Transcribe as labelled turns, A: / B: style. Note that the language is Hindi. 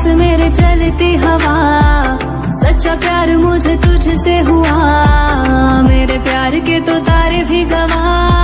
A: सांस मेरे चलती हवा, सच्चा प्यार मुझे तुझसे हुआ, मेरे प्यार के तो तारे भी गवाह।